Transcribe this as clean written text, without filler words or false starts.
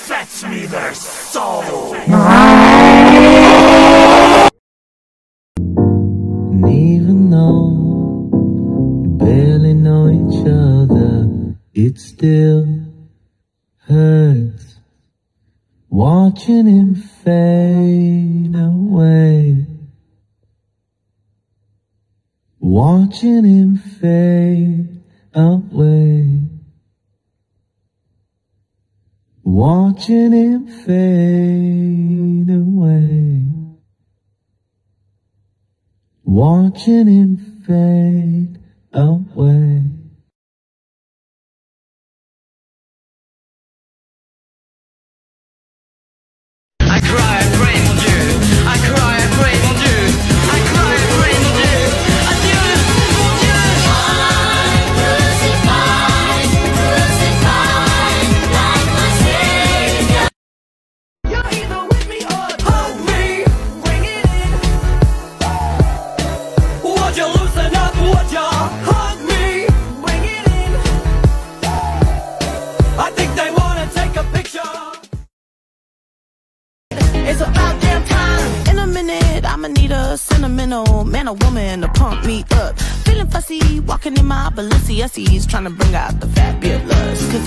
fetch me their soul. And even though you barely know each other, it still hurts watching him fade away. Watching him fade away. Watching him fade away. Watching him fade away. I cry, I pray for you. I cry, I pray for you. I cry, I pray for you. Adieu, mon Dieu. I'm crucified, crucified like my Savior. You're either with me or hug me. Bring it in. Would you loosen up? Would you hug me? Bring it in. I think they wanna take a picture. It's about damn time. In a minute, I'ma need a sentimental man or woman to pump me up. Feeling fussy, walking in my Balenciennes, trying to bring out the fabulous. Cause